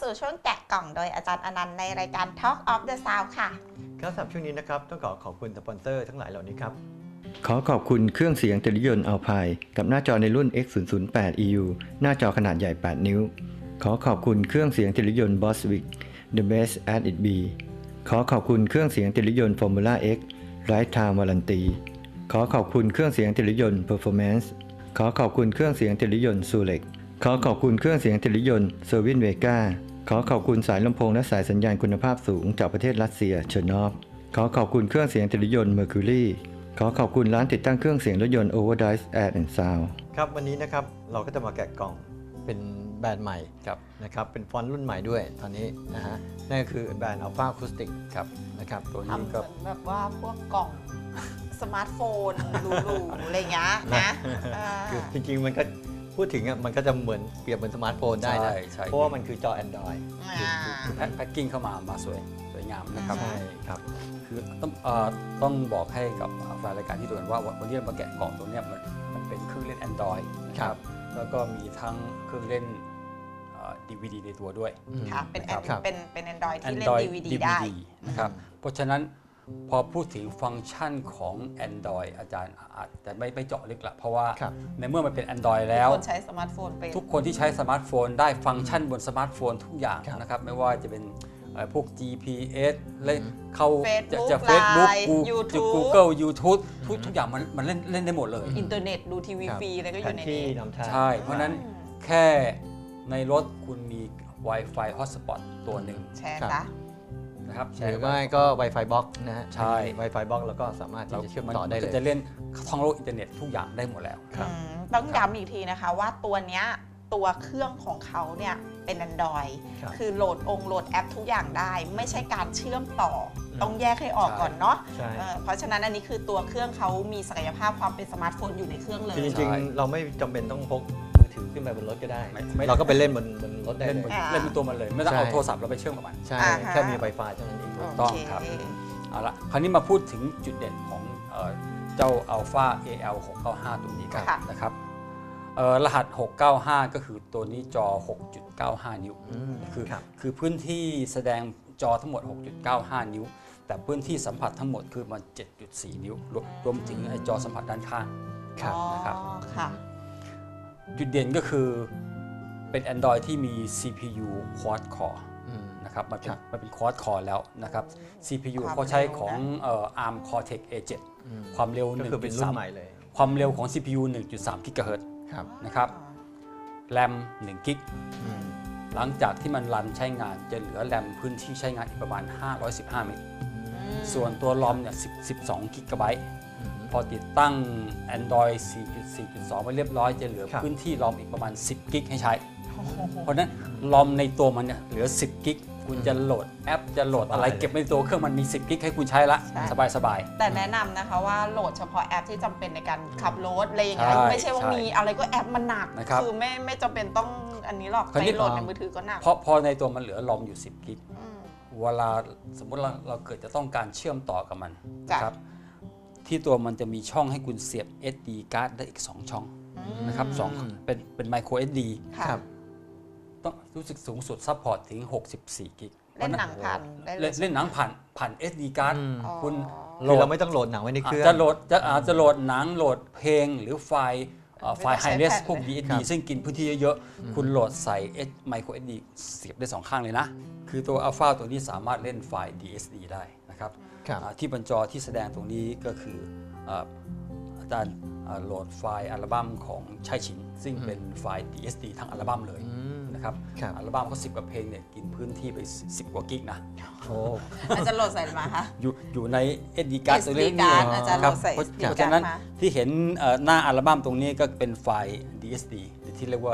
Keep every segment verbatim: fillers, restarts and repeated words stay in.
สู่ช่วงแกะกล่องโดยอาจารย์อนันต์ในรายการ Talk of the Sound ค่ะครับสำหรับช่วงนี้นะครับต้องขอขอบคุณสปอนเซอร์ทั้งหลายเหล่านี้ครับขอขอบคุณเครื่องเสียงเทเลวิชัน Alpine กับหน้าจอในรุ่น เอ็กซ์ ศูนย์ ศูนย์ แปด อี ยู หน้าจอขนาดใหญ่ แปด นิ้วขอขอบคุณเครื่องเสียงเทเลวิชัน Boswick The Best as it be ขอขอบคุณเครื่องเสียงเทเลวิชัน Formula X Lifetime Warranty ขอขอบคุณเครื่องเสียงเทเลวิชัน Performance ขอขอบคุณเครื่องเสียงเทเลวิชัน Sulex ขอขอบคุณเครื่องเสียงเทเลวิชัน Servin Vega ขอขอบคุณสายลำโพงและสายสัญญาณคุณภาพสูงจากประเทศรัสเซียเชอร์นอฟขอขอบคุณเครื่องเสียงเทเลวิชัน Mercury ขอขอบคุณร้านติดตั้งเครื่องเสียงรถยนต์ Overdrive Air and Sound ครับวันนี้นะครับเราก็จะมาแกะกล่องเป็นแบรนด์ใหม่นะครับเป็นฟอนต์รุ่นใหม่ด้วยตอนนี้นะฮะนั่นก็คือแบรนด์ Alpha Acoustic ครับนะครับตัวนี้ก็เหมือนแบบว่าพวกกล่องสมาร์ทโฟนหรูๆอะไรอย่างเงี้ยนะคือจริงๆมันก็พูดถึงอ่ะมันก็จะเหมือนเปรียบเหมือนสมาร์ทโฟนได้นะเพราะว่ามันคือจอ Android คือแพ็คกิ้งเข้ามามาสวยสวยงามนะครับใช่ครับคือต้องต้องบอกให้กับแฟนรายการที่ดูกันว่าวันนี้เรามาแกะกล่องตัวนี้มันมันเป็นเครื่องเล่น Android นะครับแล้วก็มีทั้งเครื่องเล่น ดี วี ดี ในตัวด้วยค่ะเป็นเป็นเป็น Android ที่เล่น ดี วี ดี ได้นะครับเพราะฉะนั้นพอพูดถึงฟังก์ชันของ Android อาจารย์อาจจะไม่ไม่เจาะลึกละเพราะว่าในเมื่อมันเป็น Android แล้วทุกคนใช้สมาร์ทโฟนเป็นทุกคนที่ใช้สมาร์ทโฟนได้ฟังก์ชันบนสมาร์ทโฟนทุกอย่างนะครับไม่ว่าจะเป็นพวก จี พี เอส เล่นเข้าจะ Facebook Google YouTube ทุกทุกอย่างมันมันเล่นเล่นได้หมดเลยอินเทอร์เน็ตดูทีวีฟรีอะไรก็อยู่ในนี้ใช่เพราะนั้นแค่ในรถคุณมี Wi-Fi Hotspot ตัวหนึ่งแชร์ซะนะครับหรือไม่ก็ Wi-Fi Box นะฮะใช่ Wi-Fi Box แล้วก็สามารถที่จะเชื่อมต่อได้เลยจะเล่นท่องโลกอินเทอร์เน็ตทุกอย่างได้หมดแล้วต้องย้ำอีกทีนะคะว่าตัวเนี้ยตัวเครื่องของเขาเนี่ยเป็น Android คือโหลดองค์โหลดแอปทุกอย่างได้ไม่ใช่การเชื่อมต่อต้องแยกให้ออกก่อนเนาะเพราะฉะนั้นอันนี้คือตัวเครื่องเขามีศักยภาพความเป็นสมาร์ทโฟนอยู่ในเครื่องเลยจริงๆเราไม่จำเป็นต้องพกมือถือขึ้นไปบนรถก็ได้เราก็ไปเล่นบนบนรถได้เลยเล่นเป็นตัวมันเลยไม่ต้องเอาโทรศัพท์เราไปเชื่อมกับมันใช่แค่มี Wi-Fi เท่านั้นเองถูกต้องครับเอาละคราวนี้มาพูดถึงจุดเด่นของเจ้า Alpha เอ แอล หกเก้าห้า ตัวนี้กันนะครับรหัสหกเก้าห้าก็คือตัวนี้จอ หกจุดเก้าห้า นิ้วคือคือพื้นที่แสดงจอทั้งหมด หกจุดเก้าห้า นิ้วแต่พื้นที่สัมผัสทั้งหมดคือมัน เจ็ดจุดสี่ นิ้วรวมถึงไอ้จอสัมผัสด้านข้างนะครับจุดเด่นก็คือเป็น Android ที่มี ซี พี ยู Quad Core นะครับมันเป็นมันเป็น Quad Core แล้วนะครับ ซี พี ยู เขาใช้ของ อาร์ม Cortex เอ เซเว่น ความเร็วหนึ่งจุดสามความเร็วของ ซี พี ยู หนึ่งจุดสาม กิกะเฮิรตซ์นะครับแรมหนึ่งกิกหลังจากที่มันรันใช้งานจะเหลือแรมพื้นที่ใช้งานอีกประมาณห้าร้อยสิบห้าเมกส่วนตัวรอมเนี่ยสิบสองกิกะไบต์พอติดตั้ง Android สี่จุดสี่จุดสอง ไว้เรียบร้อยจะเหลือพื้นที่รอมอีกประมาณสิบกิกให้ใช้เพราะฉะนั้นรอมในตัวมันเนี่ยเหลือสิบกิกคุณจะโหลดแอปจะโหลดอะไรเก็บในตัวเครื่องมันมีสิบกิกให้คุณใช้ละสบายๆแต่แนะนำนะคะว่าโหลดเฉพาะแอปที่จำเป็นในการขับรถอะไรอย่างเงี้ยไม่ใช่ว่ามีอะไรก็แอปมันหนักคือไม่ไม่จำเป็นต้องอันนี้หรอกไปโหลดในมือถือก็หนักเพราะพอในตัวมันเหลือรอมอยู่สิบกิกเวลาสมมติเราเราเกิดจะต้องการเชื่อมต่อกับมันนะครับที่ตัวมันจะมีช่องให้คุณเสียบ เอส ดี card ได้อีกสองช่องนะครับสองเป็นเป็น micro เอส ดี ครับต้องรู้สึกสูงสุดซัพพอร์ตถึงหกสิบสี่กิกเล่นหนังผ่านเล่นหนังผ่านผ่าน เอส ดี card คุณโหลดเราไม่ต้องโหลดหนังไว้ในเครื่องจะโหลดจะอาจจะโหลดหนังโหลดเพลงหรือไฟล์ไฟล์ Hi-Res พวก ดี เอส ดี ซึ่งกินพื้นที่เยอะๆคุณโหลดใส่ micro เอส ดี เสียบได้สองข้างเลยนะคือตัว Alpha ตัวนี้สามารถเล่นไฟล์ ดี เอส ดี ได้นะครับที่บนจอที่แสดงตรงนี้ก็คืออาจารย์โหลดไฟล์อัลบั้มของชัยฉินซึ่งเป็นไฟล์ ดี เอส ดี ทั้งอัลบั้มเลยนะครับอัลบั้มเขาสิบกว่าเพลงเนี่ยกินพื้นที่ไปสิบกว่ากิกนะโอ้อาจารย์โหลดใส่มาคะอยู่อยู่ใน เอส ดี card ตัวนี้นะครับเพราะฉะนั้นที่เห็นหน้าอัลบั้มตรงนี้ก็เป็นไฟล์ ดี เอส ดี ที่เรียกว่า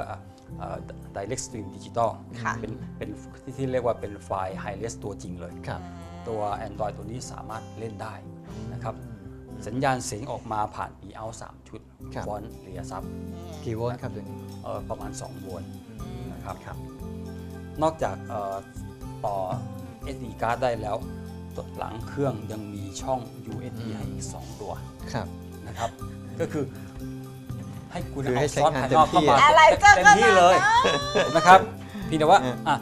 Direct Stream Digital เป็นเป็นที่เรียกว่าเป็นไฟล์ Hi-Res ตัวจริงเลยตัว Android ตัวนี้สามารถเล่นได้นะครับสัญญาณเสียงออกมาผ่าน ปี เอาท์ สามชุดฟอนต์เรียซับกี่โวลต์ครับตัวนี้ประมาณสองโวลต์นะครับนอกจากต่อ เอส ดี card ได้แล้วตัวหลังเครื่องยังมีช่อง ยู เอส บี ให้อีกสองตัวนะครับก็คือให้คุณเอาซอสภายนอกเข้ามาเต็มที่เลยนะครับพี่แต่ว่า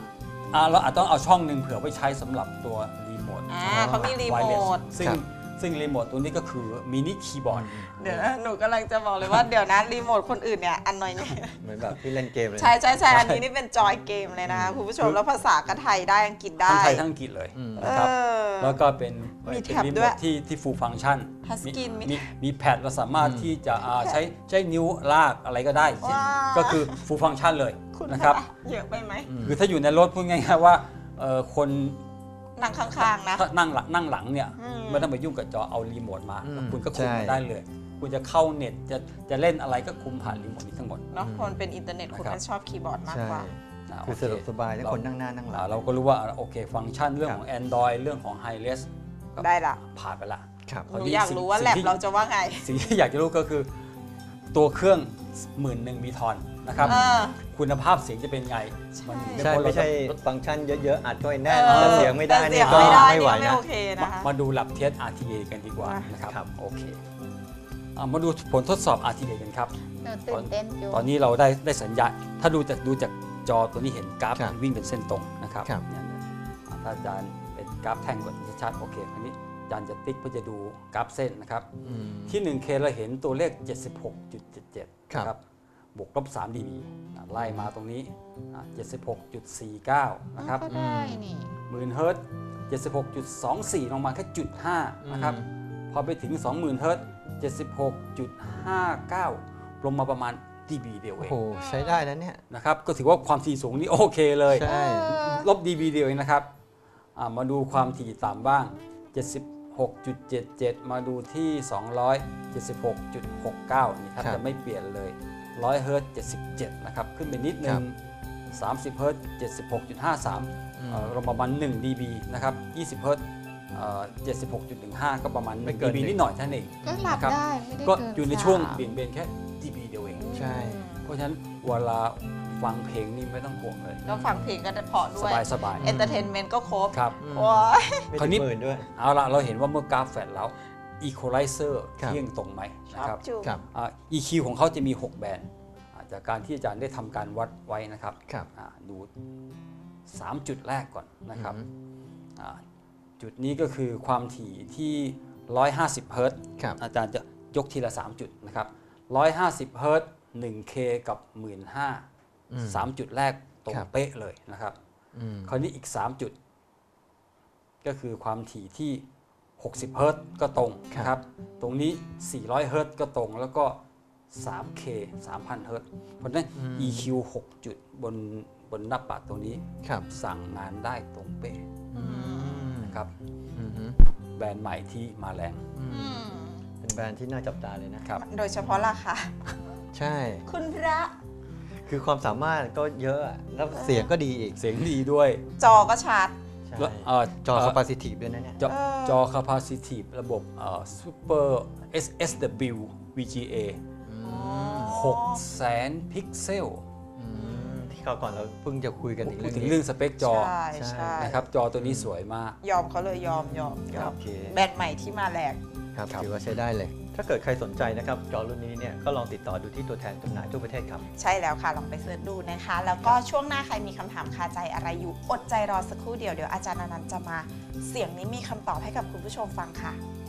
อ่าเราอาจต้องเอาช่องหนึ่งเผื่อไว้ใช้สำหรับตัวรีโมทอ่าเขามีรีโมทซึ่งซึ่งรีโมทตัวนี้ก็คือมินิคีย์บอร์ดเดี๋ยวนะหนูกำลังจะบอกเลยว่าเดี๋ยวนะรีโมทคนอื่นเนี่ยอันหน่อยเนี่ยเหมือนแบบที่เล่นเกมเลยใช่ใช่ใช่อันนี้นี่เป็นจอยเกมเลยนะคะคุณผู้ชมแล้วภาษาก็ไทยได้อังกฤษได้ทั้งไทยทั้งอังกฤษเลยนะครับเออแล้วก็เป็นมีเป็นแท็บรีด้โมวยทที่ที่ฟูลฟังก์ชันทัชสกรีนมีมีมีแพดเราสามารถที่จะอ่าใช้ใช้นิ้วลากอะไรก็ได้ว้าวก็คือฟูลฟังก์ชันเลยคุณนะครับเยอะไปไหมคือถ้าอยู่ในรถพูดง่ายๆว่าเอ่อคนนั่งข้างๆนะถ้านั่งหลังนั่งหลังเนี่ยอืมไม่ต้องไปยุ่งกับจอเอารีโมทมาอืมคุณก็คุมใช่ได้เลย คุณจะเข้าเน็ตจะจะเล่นอะไรก็คุมผ่านรีโมทนี้ทั้งหมดเนาะคนเป็นอินเทอร์เน็ตคุณนะครับก็ชอบคีย์บอร์ดมากใช่กว่าอ่าคือโเสะดวกสบายทั้งคนนั่งหน้านั่งหลัอ่าง เราก็รู้ว่าโอเคฟังก์ชันเรื่องของ Android เรื่องของ Hi-Res ได้ละผ่านไปละครับหนูอยากรู้ว่าแลบเราจะว่าไงสิ่งที่อยากจะรู้ก็คือตัวเครื่องหมื่นหนึ่งมีทอนนะครับเออคุณภาพเสียงจะเป็นไงมันใช่ไม่ใช่ฟังก์ชันเยอะๆอัดก็ไอ้แน่นเออแต่เสียงไม่ได้แต่นี่เสียงก็ไม่ได้ไม่ไหวนี่ไม่นะโอเคมานะคะมาดูหลับเทส อาร์ ที เอ กันดีกว่าอ่ะนะครับครับโอเคอ่ะมาดูผลทดสอบ อาร์ ที เอ กันครับหนูตื่นเต้นอยู่ตอนนี้เราได้ได้สัญญาณถ้าดูจากดูจากจอตัวนี้เห็นกราฟครับวิ่งเป็นเส้นตรงนะครับครับเนี่ยอ่ะถ้าอาจารย์เป็นกราฟแท่งกดชัดๆโอเคคราวนี้อาจารย์จะติ๊กเพื่อจะดูกราฟเส้นนะครับอืมที่ หนึ่งเค เราเห็นตัวเลข เจ็ดสิบหกจุดเจ็ดเจ็ดครับนะครับบวกลบสาม ดี บี ไล่มาตรงนี้อ่ะ เจ็ดสิบหกจุดสี่เก้า นะครับก็ได้นี่หมื่นเฮิร์ตซ์ เจ็ดสิบหกจุดสองสี่ ลงมาแค่จุดห้านะครับ พอไปถึง สองหมื่น เฮิร์ตซ์ เจ็ดสิบหกจุดห้าเก้า ลงมาประมาณ ดี บี เดียวเอโอ้งโหใช้ได้แล้วเนี่ยนะครับ ก็ถือว่าความถี่สูงนี่โอเคเลยใช่ลบ ดี บี เดียวเองนะครับอ่ะมาดูความถี่ต่ำบ้าง เจ็ดสิบหกจุดเจ็ดเจ็ด มาดูที่ สองร้อยเจ็ดสิบหกจุดหกเก้า นี่ครับครับจะไม่เปลี่ยนเลย หนึ่งร้อย เฮิร์ตซ์ เจ็ดสิบเจ็ด นะครับ ขึ้นไปนิดนึครังบสามสิบ เฮิร์ตซ์ เจ็ดสิบหกจุดห้าสามอืมเอ่อลงประมาณหนึ่ง ดี บี นะครับ ยี่สิบ เฮิร์ตซ์เอ่อเจ็ดสิบหกจุดหนึ่งห้า ก็ประมาณไม่ 1 เกิดีนบีหนึ่งนิดหน่อยเท่านั้นเองก็หลับนะครับได้ไม่ได้ก็เกินอยู่ในช่วงสามเบี่ยงเบนแค่ ดี บี เดียวเองใช่เพราะฉะนั้นเวลาฟังเพลงนี่ไม่ต้องห่วงเลยก็ฟังเพลงก็ได้เพราะด้สวยบายสบายเอนเตอร์เทนเมนต์ก็ครบครับโอ้ยไม่คราวถึนี้งหมื่นด้วยเอาละเราเห็นว่าเมื่อกราฟแฟลตแล้ว Equalizer ครับเที่ยงตรงไหมชนะอบครับจุงครับอ่า อี คิว ของเขาจะมี หก แบนด์อ่าจากการที่อาจารย์ได้ทำการวัดไว้นะครับครับอ่าดู สาม จุดแรกก่อนนะครับอืมอ่าจุดนี้ก็คือความถี่ที่ หนึ่งร้อยห้าสิบ เฮิร์ตซ์ครับอาจารย์จะยกทีละ สาม จุดนะครับ หนึ่งร้อยห้าสิบ เฮิร์ตซ์ หนึ่ง เค กับ หนึ่งหมื่นห้าพันอืมสาม จุดแรกตรงครับเป๊ะเลยนะครับอืมคราวนี้อีก สาม จุด ก็คือความถี่ที่ หกสิบ เฮิร์ตซ์ก็ตรงนะครับ ตรงนี้ สี่ร้อย เฮิร์ตซ์ก็ตรง แล้วก็ สาม เค สามพัน เฮิร์ตซ์เพราะฉะนั้นอืมอี คิว หก จุดบนบนหน้าปัดตรงนี้ครับสั่งงานได้ตรงเป๊ะอืมนะครับอืมฮึแบรนด์ใหม่ที่มาแรงอือืมมเป็นแบรนด์ที่น่าจับตาเลยนะครับโดยเฉพาะราคาใช่คุณพระคือความสามารถก็เยอะอะแล้วเสียงก็ดีอีกเสียงดีด้วยจอก็ชัดใช่แล้วเอ่อจอเ capacitive ด้วยนะเนี่ยจอเออจอ capacitive ระบบเอ่อ super เอส เอส ดับเบิลยู วี จี เออืมหกแสนพิกเซลอืมที่คราวก่อนเราเพิ่งจะคุยกันอีกพูเรื่ดองถึงนี้เรื่องสเปคจอใช่ใช่ใช่นะครับ จอตัวนี้สวยมากยอมเขาเลยยอมยอมยอโอมเคแบรนด์ใหม่ที่มาแรงครับครับถือว่าใช้ได้เลย ถ้าเกิดใครสนใจนะครับ จอรุ่นนี้เนี่ยก็ลองติดต่อดูที่ตัวแทนจำหน่ายทั่วประเทศครับใช่แล้วค่ะ ลองไปเสิร์ชดูนะคะ แล้วก็ช่วงหน้าใครมีคำถามคาใจอะไรอยู่ อดใจรอสักครู่เดียว เดี๋ยวอาจารย์อนันต์จะมา เสียงนี้มีคำตอบให้กับคุณผู้ชมฟังค่ะ